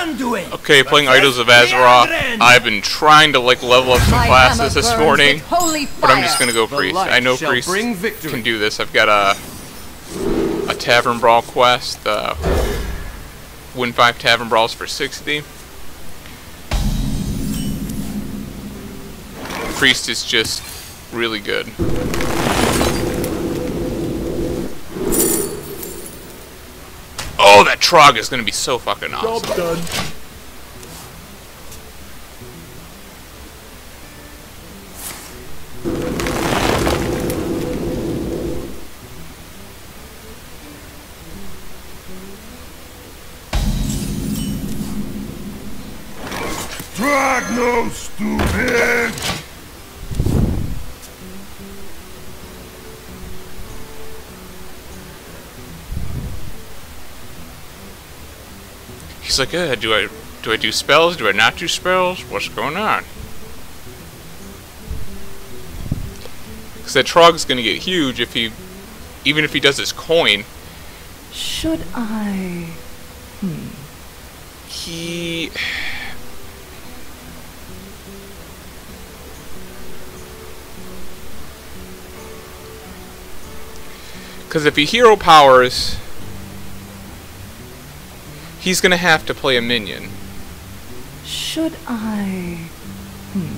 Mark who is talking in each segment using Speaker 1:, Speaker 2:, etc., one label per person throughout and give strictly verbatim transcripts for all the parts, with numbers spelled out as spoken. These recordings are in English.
Speaker 1: conduit.
Speaker 2: Okay, playing Idols of Azeroth. I've been trying to like level up some classes this morning, but I'm just gonna go Priest. I know Priest can do this. I've got a a Tavern Brawl quest. Uh, win five Tavern Brawls for sixty. Priest is just really good. Oh, that Trog is gonna be so fucking awesome.
Speaker 3: Job done.
Speaker 4: Drag no stupid!
Speaker 2: He's like, uh, do I do I do spells? Do I not do spells? What's going on? Because that Trog's gonna get huge if he, even if he does his coin.
Speaker 5: Should I? Hmm.
Speaker 2: He. Because if he hero powers, he's gonna have to play a minion.
Speaker 5: Should I? Hmm.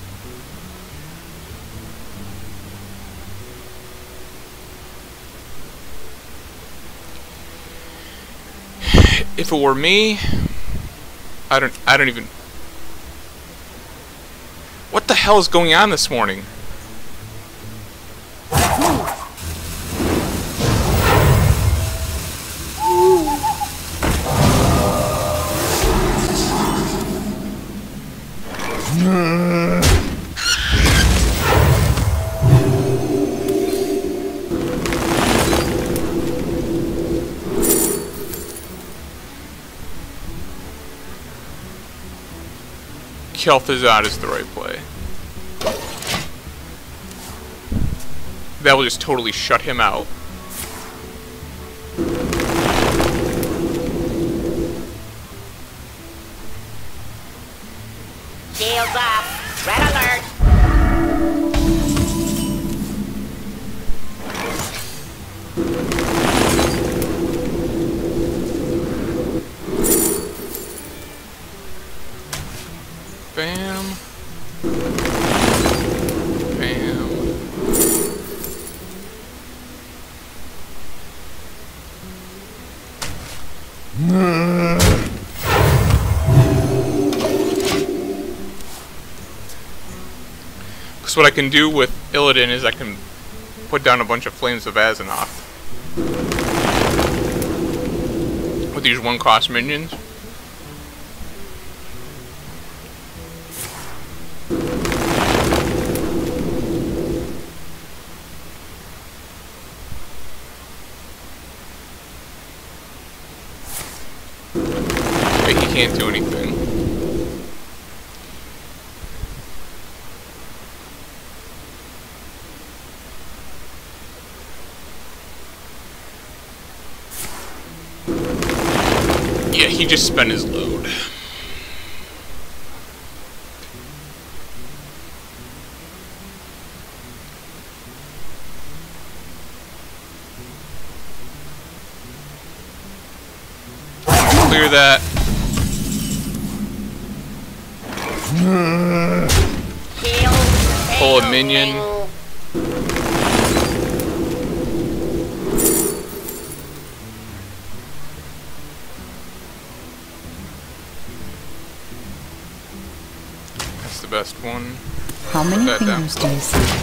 Speaker 2: If it were me, I don't. I don't even. What the hell is going on this morning? Kel'Thuzad is the right play. That will just totally shut him out.
Speaker 6: Shields up. Red alert.
Speaker 2: Bam. Bam. Because what I can do with Illidan is I can put down a bunch of Flames of Azzinoth with these one-cost minions. He can't do anything. Yeah, he just spent his load. Clear that. Pull a minion. That's the best one.
Speaker 5: How many
Speaker 2: Put that down.
Speaker 5: fingers do you see?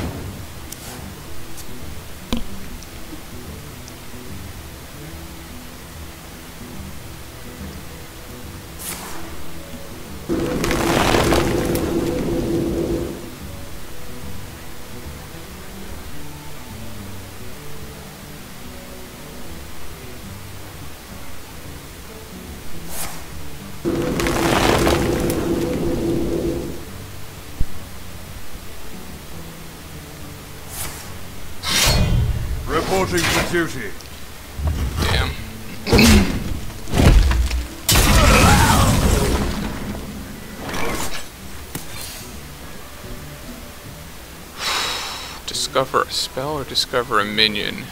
Speaker 4: Reporting for duty.
Speaker 2: Damn. Discover a spell or discover a minion?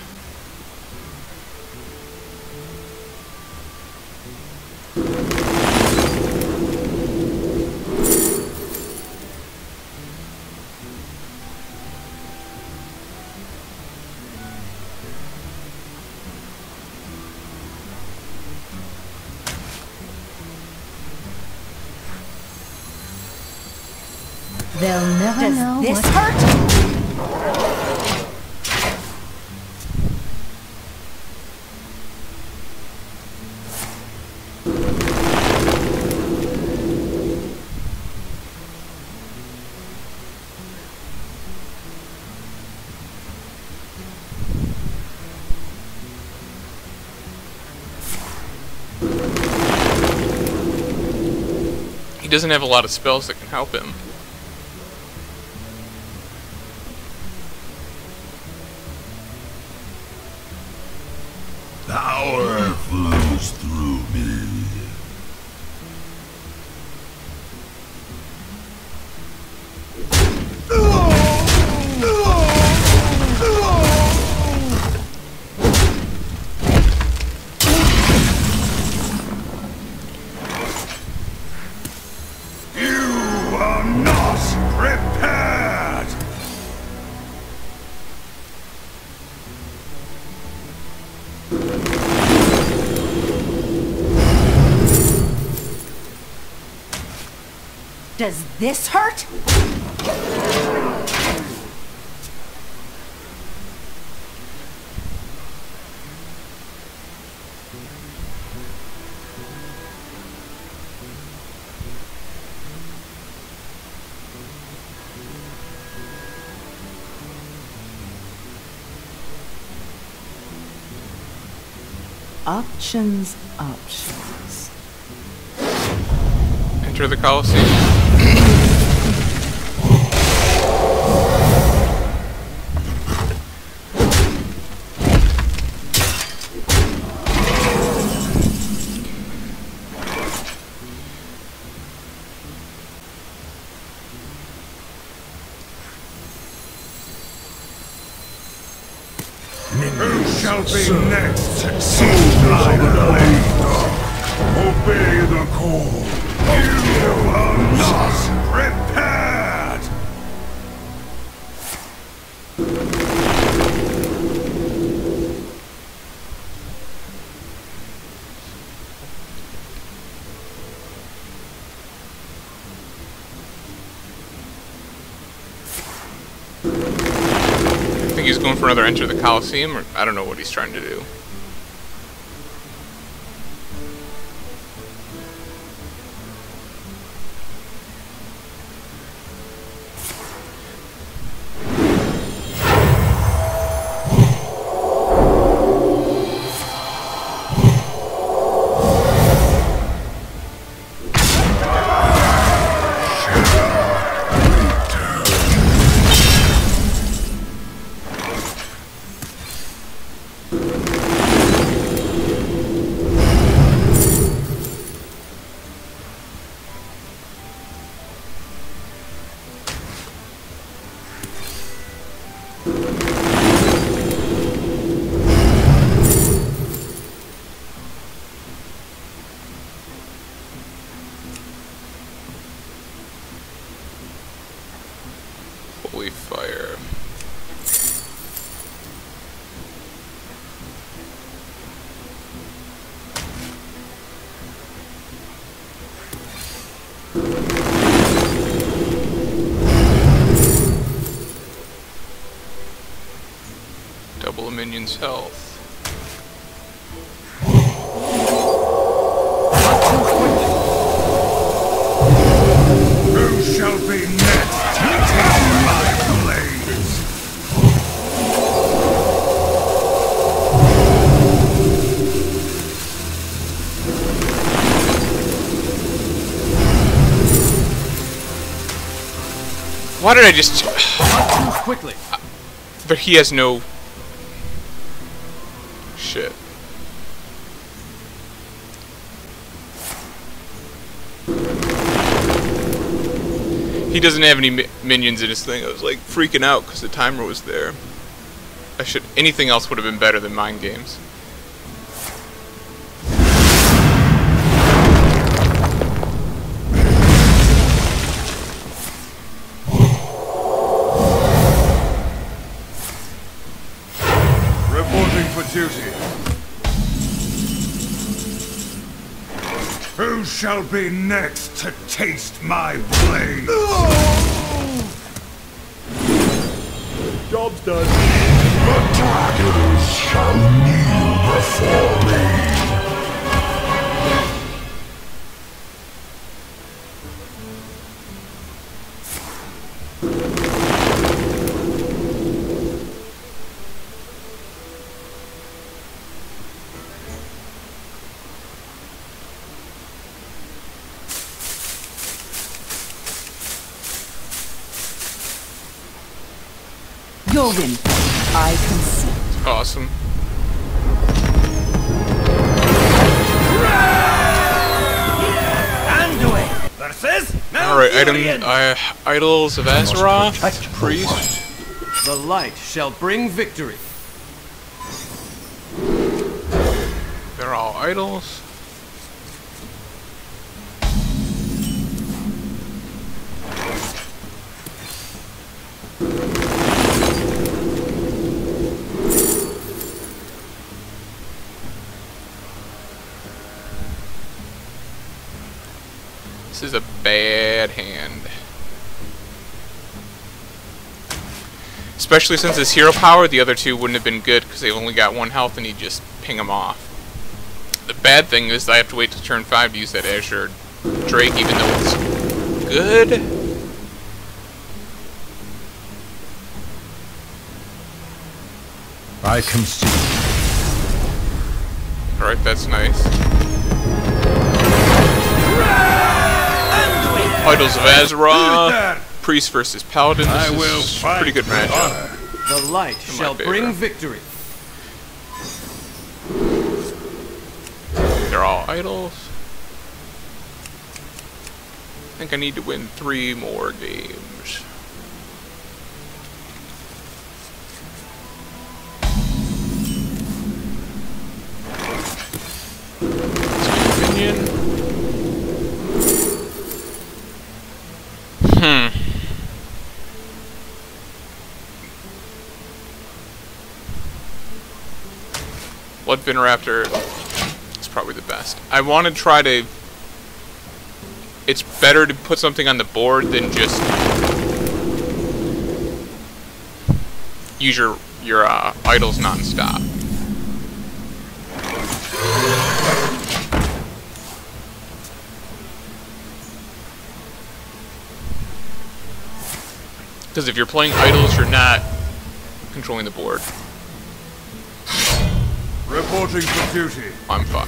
Speaker 5: They'll never
Speaker 1: Does
Speaker 5: know
Speaker 1: this
Speaker 5: what
Speaker 1: hurt?
Speaker 2: He doesn't have a lot of spells that can help him.
Speaker 4: Power flows through me. You are not prepared.
Speaker 1: Does this hurt?
Speaker 5: options, options.
Speaker 2: Enter the Colosseum.
Speaker 4: Who shall be next? Soldiers of the blade. Obey the call. You are not prepared.
Speaker 2: I think he's going for another Enter the Colosseum, or I don't know what he's trying to do. Holy fire. Double a minion's health.
Speaker 4: Who shall be next to take my blades?
Speaker 2: Why did I just...
Speaker 3: Not too quickly.
Speaker 2: But he has no... Shit. He doesn't have any mi minions in his thing. I was like freaking out because the timer was there. I should. Anything else would have been better than Mind Games.
Speaker 4: Reporting for duty. Who shall be next to taste my blade?
Speaker 1: Job's done.
Speaker 4: The dragons shall kneel before me.
Speaker 5: Your win. I consent.
Speaker 2: Awesome. Alright, item, uh, Idols of Azeroth, Priest.
Speaker 1: The light shall bring victory.
Speaker 2: They're all idols. This is a bad hand. Especially since his hero power, the other two wouldn't have been good because they've only got one health and he'd just ping them off. The bad thing is I have to wait till turn five to use that Azure Drake, even though it's good.
Speaker 3: I concede.
Speaker 2: Alright, that's nice. Idols of Azeroth, Priest versus Paladin. This
Speaker 4: I will
Speaker 2: is a
Speaker 4: fight
Speaker 2: pretty good
Speaker 4: for
Speaker 2: matchup.
Speaker 4: honor.
Speaker 1: The light shall bring victory.
Speaker 2: They're all idols. I think I need to win three more games. Let's get a minion. Hmm. Bloodfin Raptor is probably the best. I want to try to... It's better to put something on the board than just use your, your uh, idols non-stop. Because if you're playing idols, you're not controlling the board.
Speaker 4: Reporting for duty.
Speaker 2: I'm fine.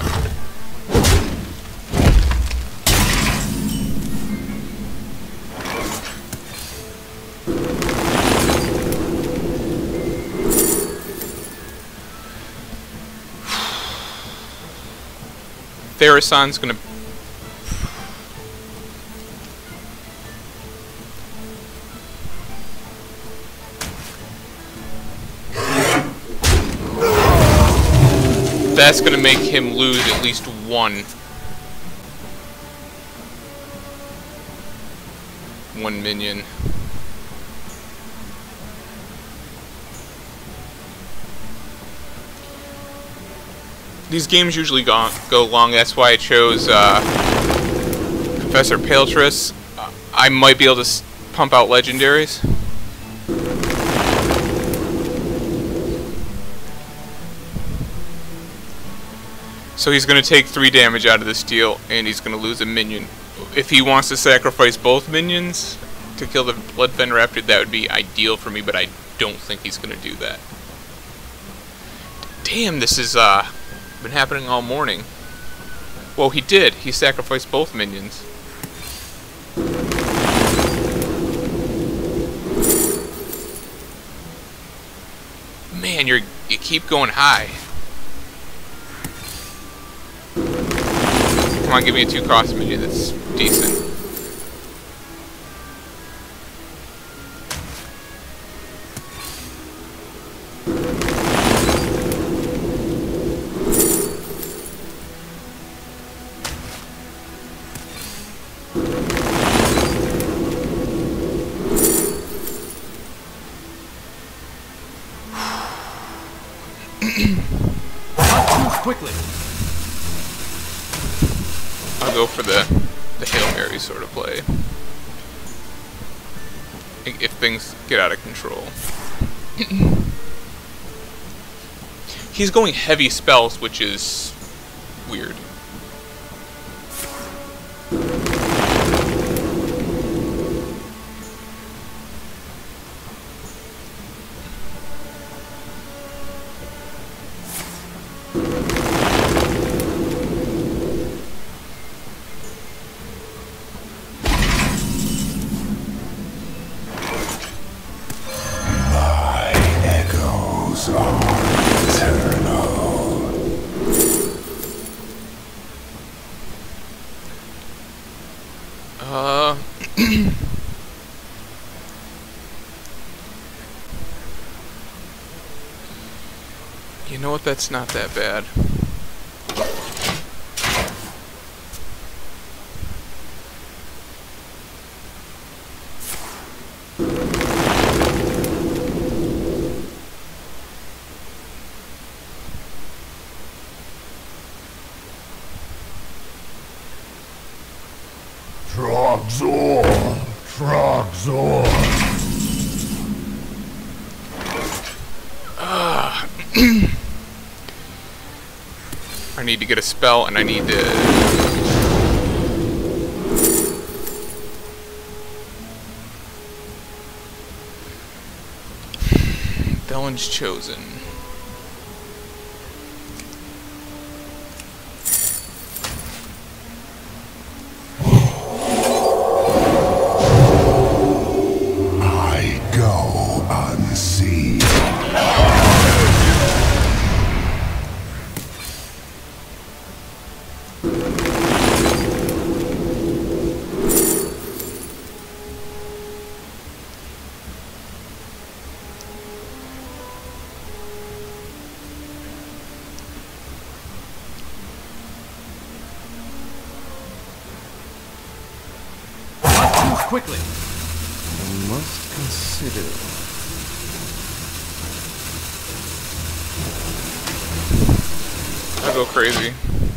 Speaker 2: Therasan's gonna... That's gonna make him lose at least one. One minion. These games usually go, go long, that's why I chose uh, Professor Paletris. Uh, I might be able to s pump out legendaries. So he's going to take three damage out of this deal, and he's going to lose a minion. If he wants to sacrifice both minions to kill the Bloodfen Raptor, that would be ideal for me, but I don't think he's going to do that. Damn, this has uh, been happening all morning. Well, he did. He sacrificed both minions. Man, you're you keep going high. Come on, give me a two-cost minion that's decent. I'll go for the, the Hail Mary sort of play. If things get out of control. He's going heavy spells, which is weird.
Speaker 3: Uh,
Speaker 2: you know what? That's not that bad.
Speaker 4: Trogzor! Trogzor!
Speaker 2: Uh, I need to get a spell, and I need to... Dellen's Chosen.
Speaker 1: Quickly.
Speaker 3: I must consider.
Speaker 2: I'll go crazy.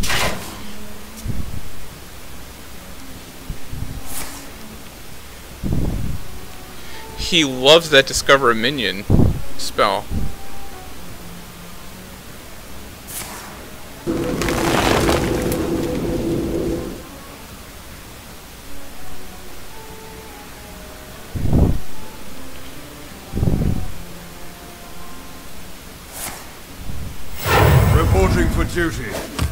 Speaker 2: He loves that Discover a Minion spell.
Speaker 4: Reporting for duty.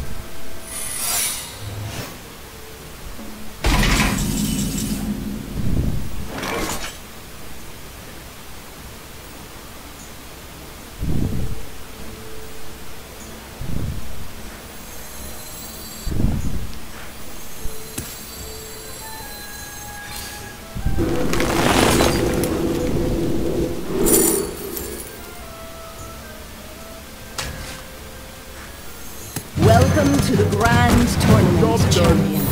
Speaker 5: Welcome to the Grand Tournament, champion.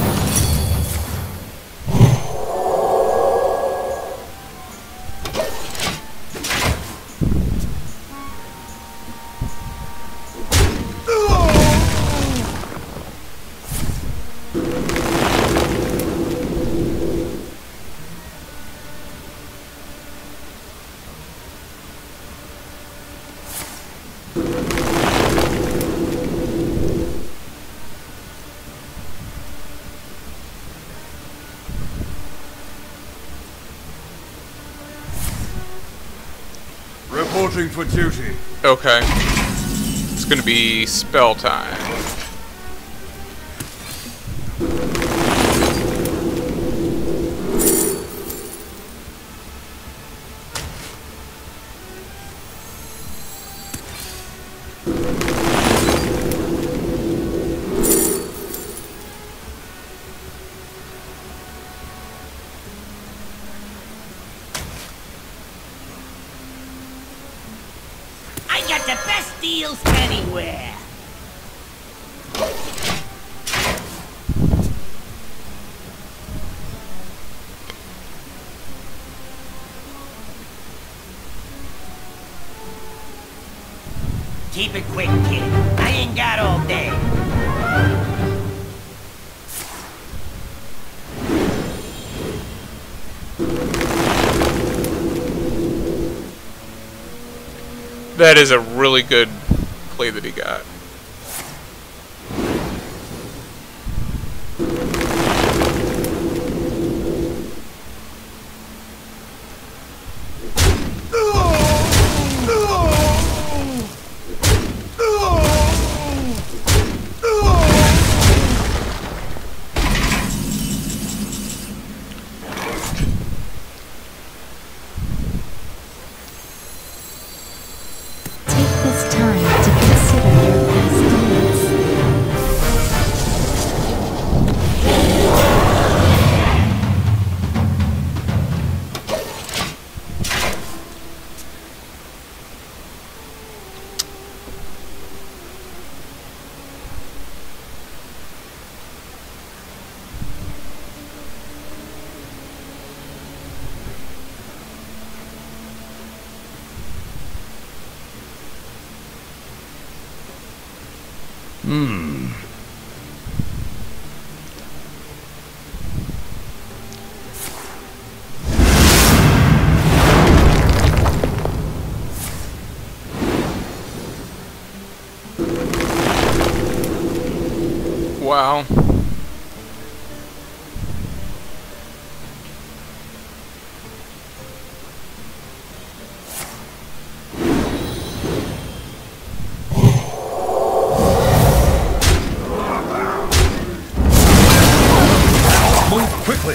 Speaker 4: Reporting for duty.
Speaker 2: Okay. It's gonna be spell time.
Speaker 6: I got the best deals anywhere. Keep it quick, kid. I ain't got all day.
Speaker 2: That is a really good play that he got.
Speaker 3: Hmm.
Speaker 2: Wow.
Speaker 4: Quickly!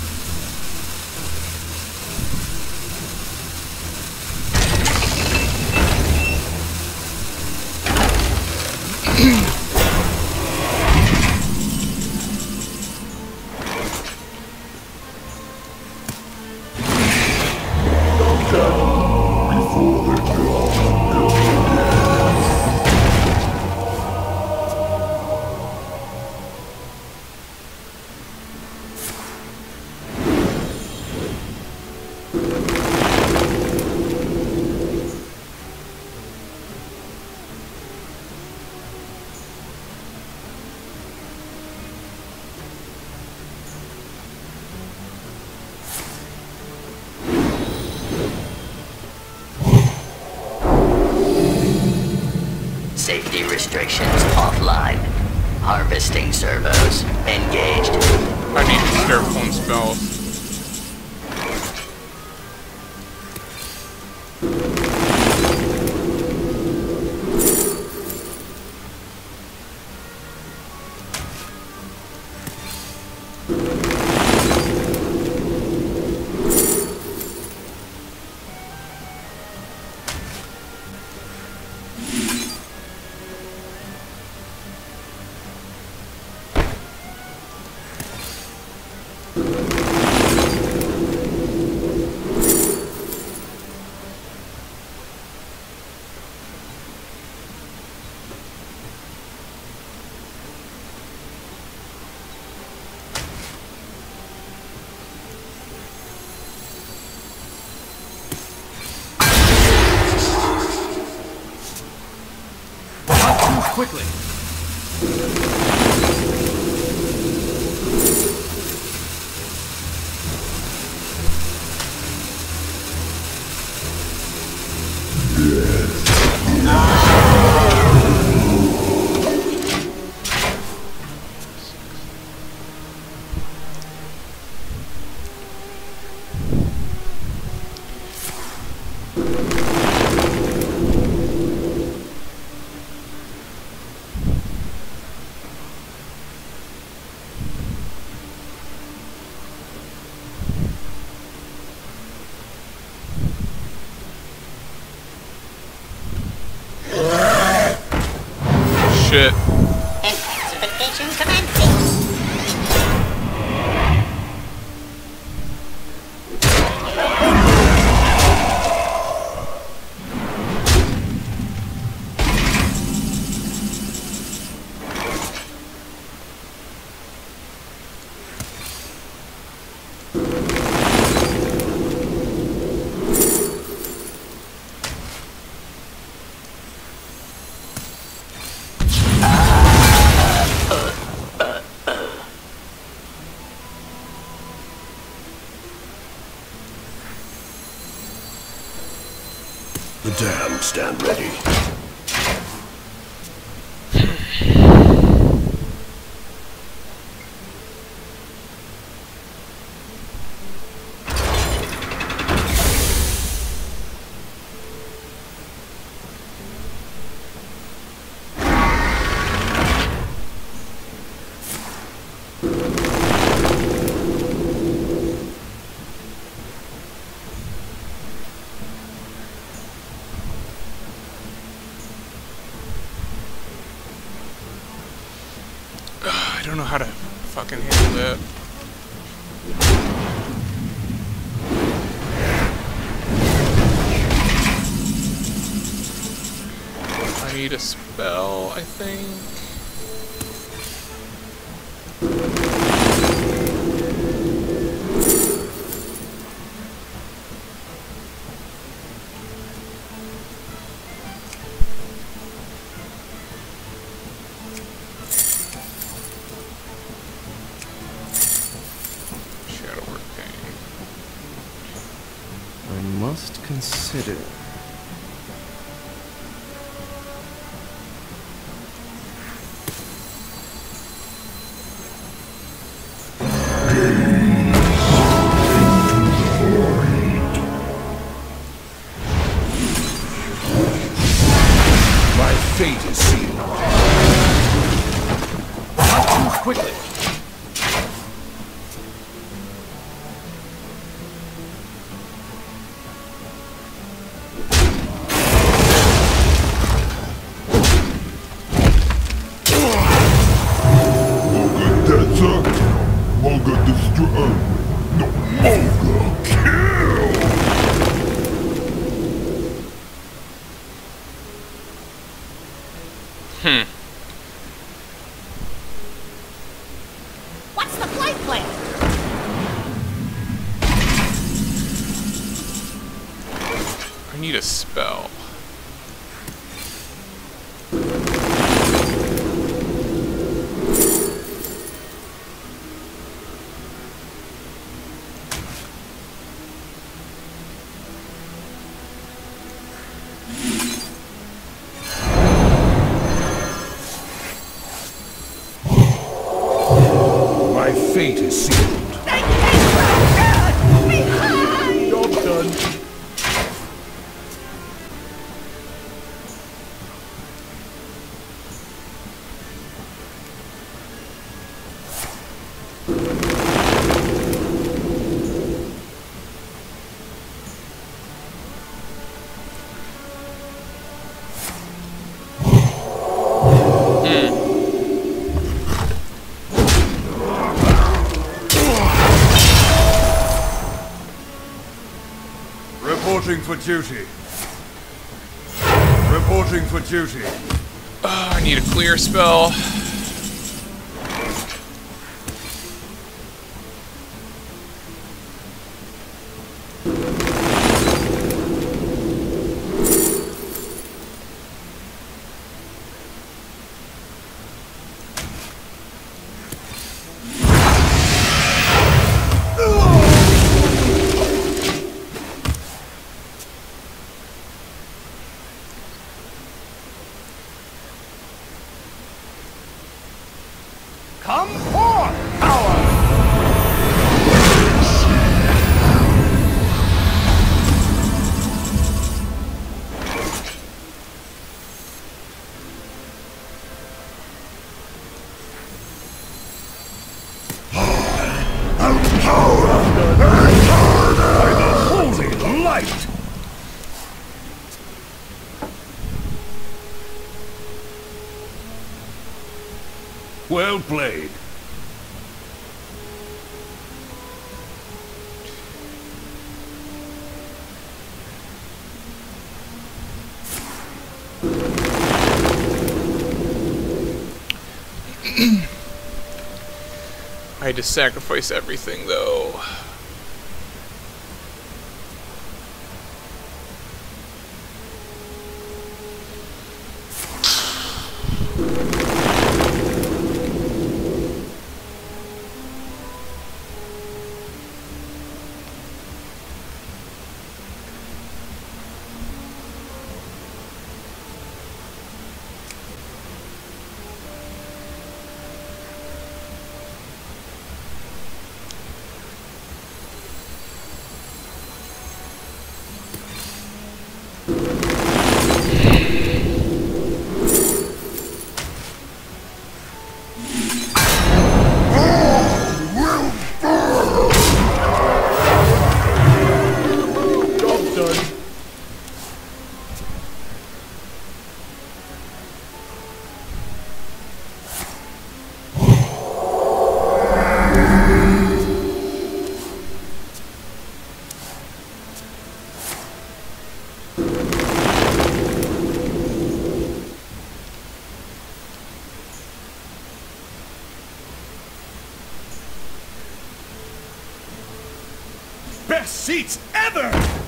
Speaker 7: Safety restrictions offline. Harvesting servos engaged.
Speaker 2: I need to start pulling spells.
Speaker 1: Quickly!
Speaker 2: Shit.
Speaker 6: Intensification commencing.
Speaker 3: The damned stand ready.
Speaker 2: I don't know how to fucking handle that. I need a spell, I think.
Speaker 3: Must consider.
Speaker 4: My fate is sealed.
Speaker 1: Not too quickly.
Speaker 4: Moga destroy. No, Moga kill.
Speaker 2: Hmm.
Speaker 6: What's the flight plan?
Speaker 2: I need a spell.
Speaker 4: My fate is sealed. Job done. Reporting for duty. Reporting for duty.
Speaker 2: Oh, I need a clear spell.
Speaker 1: Come forth, power!
Speaker 4: Power! Empowered by the holy light! Well played.
Speaker 2: I had to sacrifice everything, though.
Speaker 1: Best seats ever!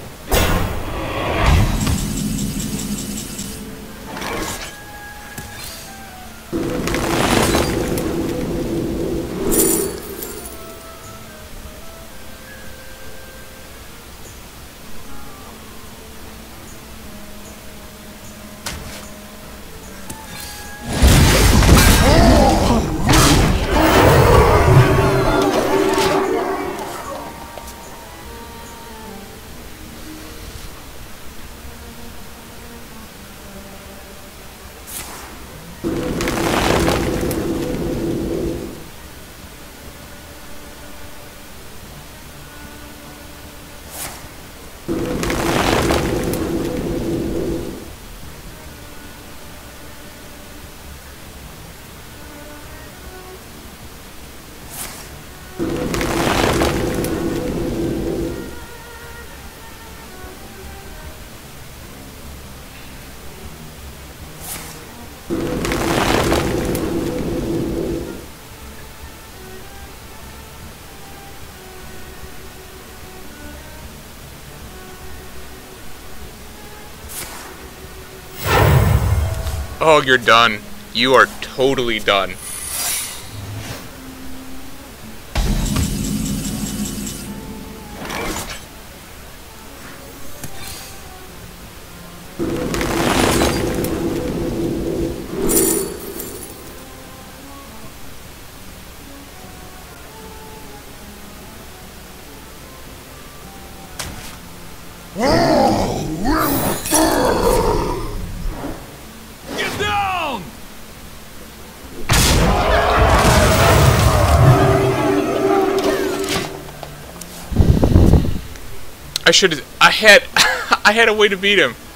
Speaker 2: Oh, you're done. You are totally done.
Speaker 1: Get down!
Speaker 2: I should have. I had. I had a way to beat him.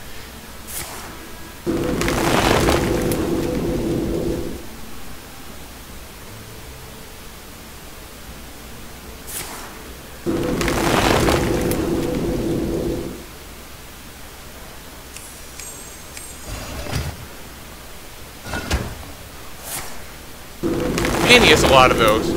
Speaker 2: And he has a lot of those.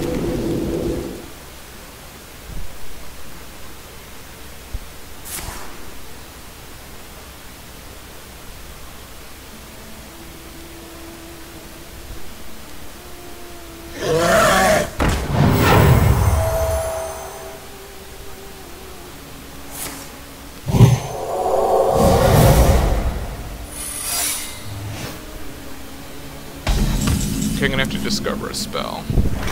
Speaker 2: I'm gonna have to discover a spell.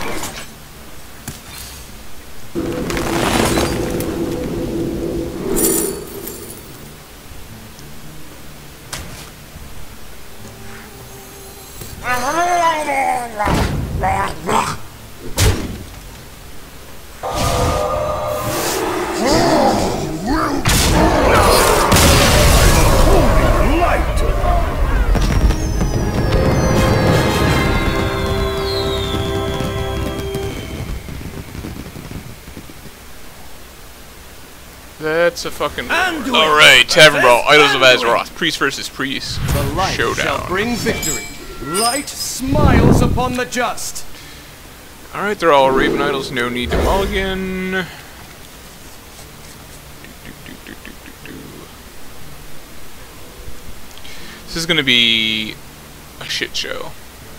Speaker 2: That's a fucking... Alright, Tavern Brawl, Idols of Azeroth, Priest versus Priest.
Speaker 1: The light
Speaker 2: Showdown.
Speaker 1: shall bring victory. Light smiles upon the just.
Speaker 2: Alright, they're all Raven Idols, no need to mulligan. Do, do, do, do, do, do. This is gonna be a shit show.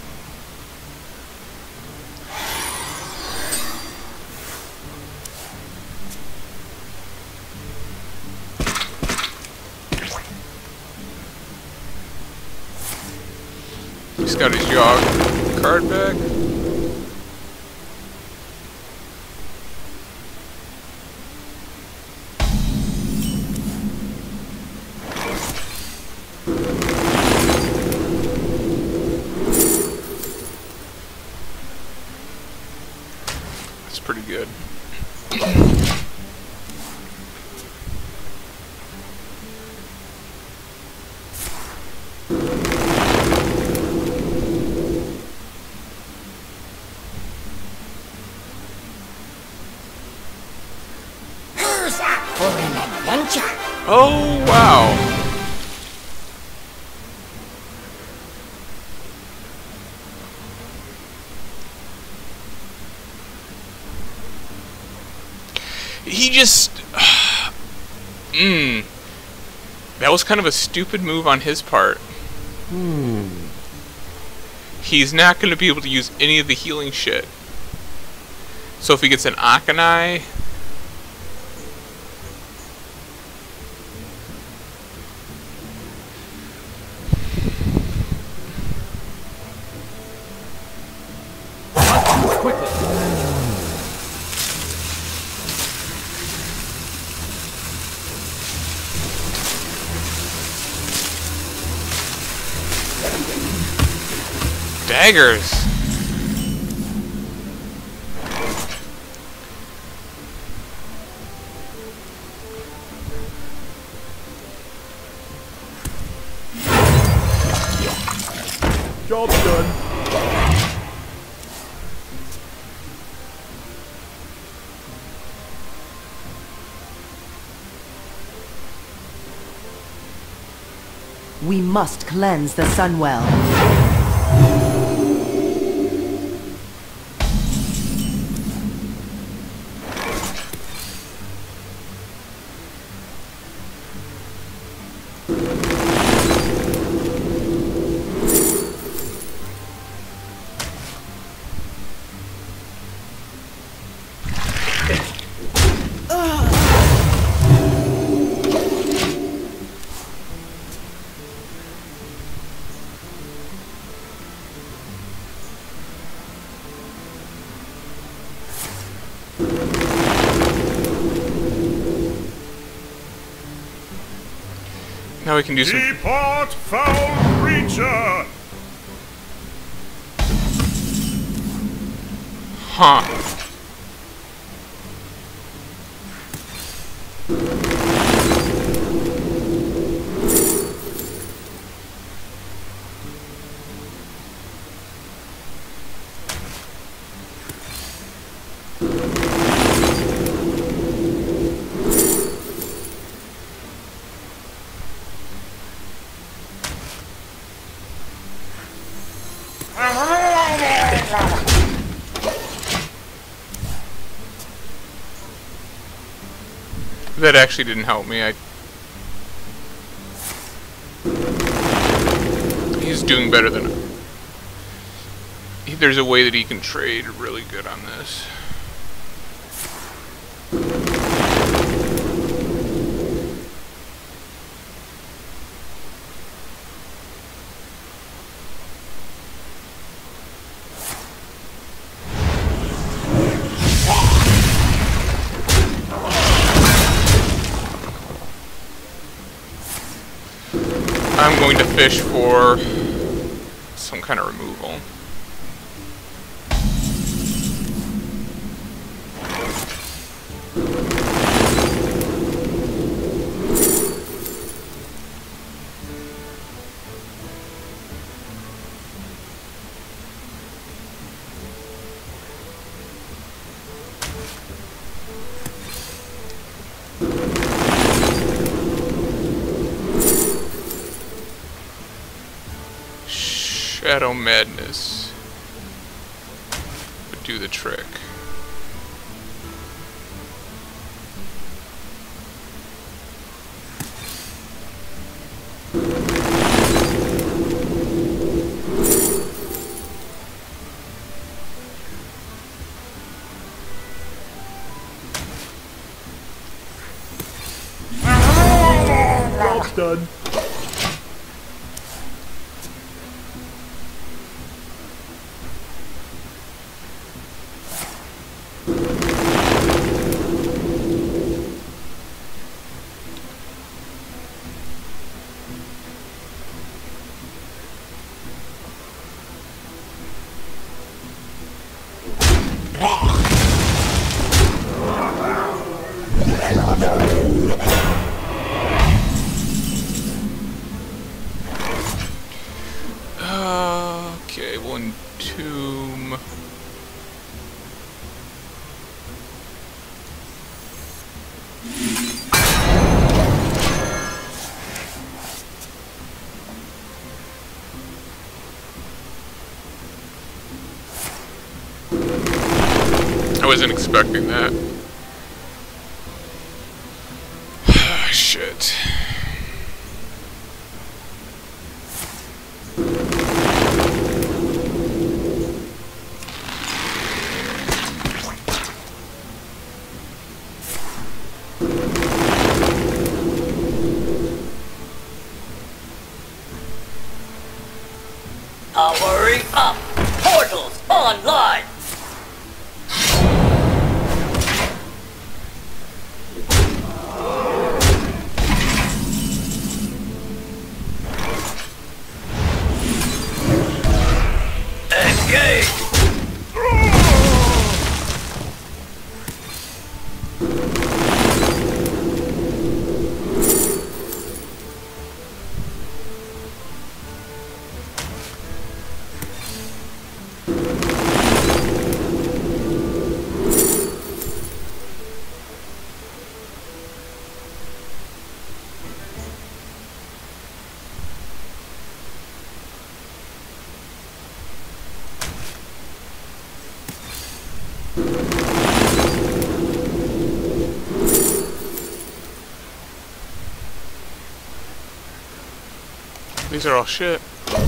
Speaker 2: He's got his Yogg card back. That's pretty good.
Speaker 6: Who's up for an adventure?
Speaker 2: Oh, wow. He just... Mmm. That was kind of a stupid move on his part.
Speaker 3: Hmm.
Speaker 2: He's not going to be able to use any of the healing shit. So if he gets an Akanai... Daggers.
Speaker 3: Job's done.
Speaker 5: We must cleanse the Sunwell.
Speaker 2: Now we can do some...
Speaker 4: Depart, foul creature!
Speaker 2: Huh. That actually didn't help me. I... He's doing better than... There's a way that he can trade really good on this. I'm going to fish for some kind of removal. Shadow Madness would do the trick.
Speaker 3: Job's done.
Speaker 2: I wasn't expecting that. Shit.
Speaker 7: Powering up! Portals online! Engage!
Speaker 2: These are all shit.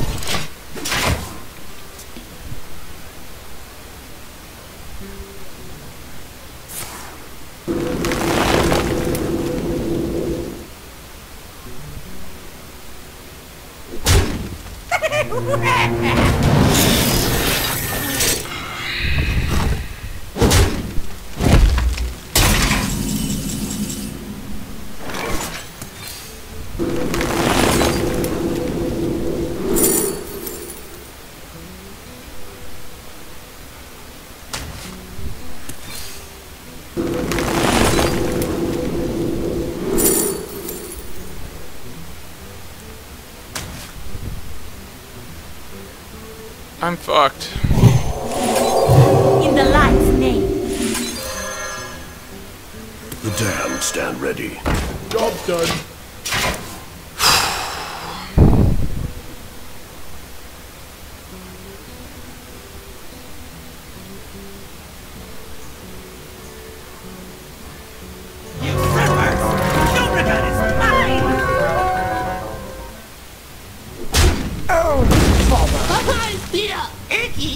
Speaker 2: I'm fucked.
Speaker 6: In the light's name.
Speaker 8: The damned stand ready.
Speaker 3: Job's done.
Speaker 6: You trippers! Duragon is mine! Oh, bother! Behind Peter! Icky!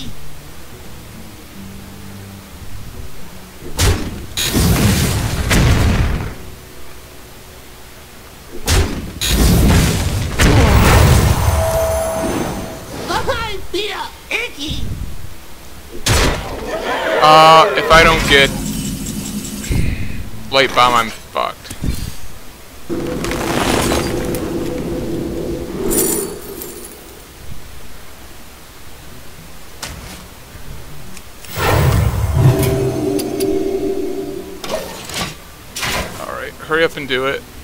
Speaker 6: Behind Peter! Icky!
Speaker 2: Uh, if I don't get light bomb, I'm fucked. Alright, hurry up and do it.